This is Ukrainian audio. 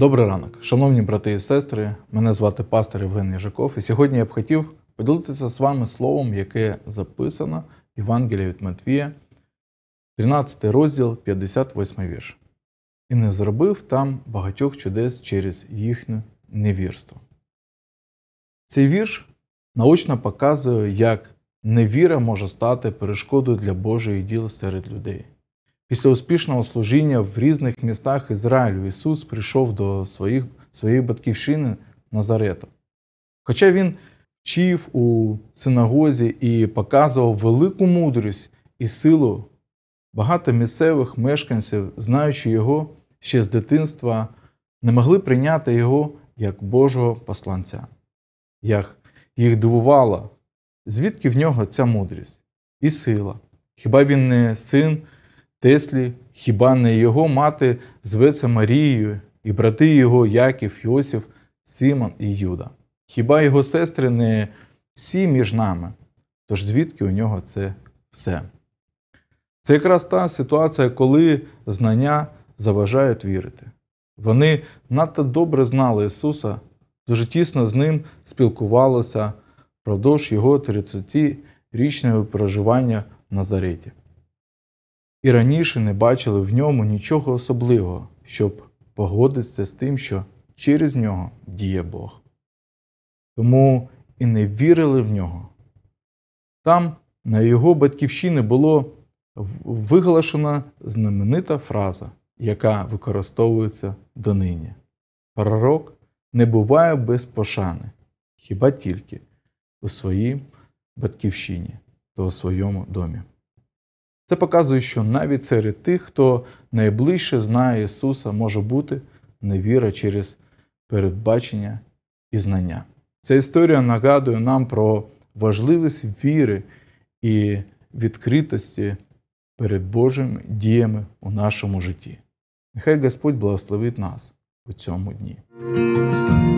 Добрий ранок, шановні брати і сестри, мене звати пастор Євген Єжаков, і сьогодні я б хотів поділитися з вами словом, яке записано в Євангелії від Матвія, 13 розділ, 58 вірш. «І не зробив там багатьох чудес через їхнє невірство». Цей вірш наочно показує, як невіра може стати перешкодою для Божої діла серед людей. Після успішного служіння в різних містах Ізраїлю Ісус прийшов до своєї батьківщини Назарету. Хоча Він вчив у синагозі і показував велику мудрість і силу, багато місцевих мешканців, знаючи Його ще з дитинства, не могли прийняти Його як Божого посланця. Як їх дивувало, звідки в нього ця мудрість і сила? Хіба він не син Теслі, хіба не його мати зветься Марією, і брати його Яків, Йосиф, Симон і Юда? Хіба його сестри не всі між нами? Тож звідки у нього це все? Це якраз та ситуація, коли знання заважають вірити. Вони надто добре знали Ісуса, дуже тісно з Ним спілкувалися впродовж Його 30-річного проживання в Назареті. І раніше не бачили в ньому нічого особливого, щоб погодитися з тим, що через нього діє Бог. Тому і не вірили в нього. Там, на його батьківщині, була виголошена знаменита фраза, яка використовується донині. Пророк не буває без пошани, хіба тільки у своїй батьківщині та у своєму домі. Це показує, що навіть серед тих, хто найближче знає Ісуса, може бути невіра через передбачення і знання. Ця історія нагадує нам про важливість віри і відкритості перед Божими діями у нашому житті. Нехай Господь благословить нас у цьому дні.